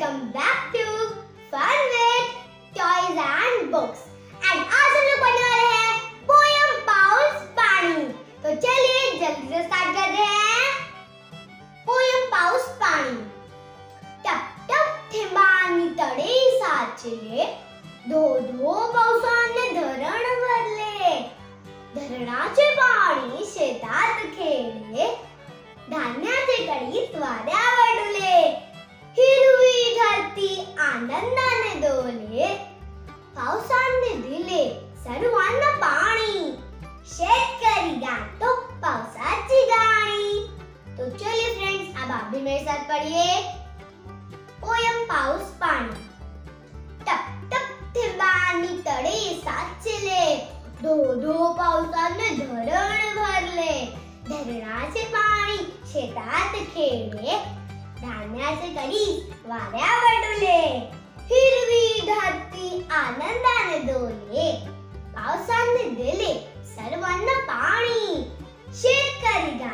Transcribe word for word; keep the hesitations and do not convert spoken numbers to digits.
welcome back to Fun with Toys and Books. And आज हम लोग पढ़ने वाले हैं पोयम पाउस पानी। तो चलिए जल्दी से स्टार्ट करते हैं। पोयम पाउस पानी। टप टप थेंबानी तळे साचले, धो धो पावसाने धरण भरले, धरणाचे पाणी शेतात खेळले, धान्याचे कणीस वाऱ्यावर डुले, हिरवी धरती आनंदाने डोले, पावसाने दिले सर्वांना पाणी, शेतकरी गातो पावसाची गाणी। तो चलिए फ्रेंड्स, अब आप भी मेरे साथ पढ़िए पोयम पाऊस पाणी। टप टप थेंबानी तळे साचले, धो धो पावसाने धरण भरले, धरणाचे पाणी शेतात खेळले, धान्याचे कणीस वाऱ्यावर डुले, हिरवी धरती आनंदाने डोले, पावसाने दिले सर्वांना पाणी, शेतकरी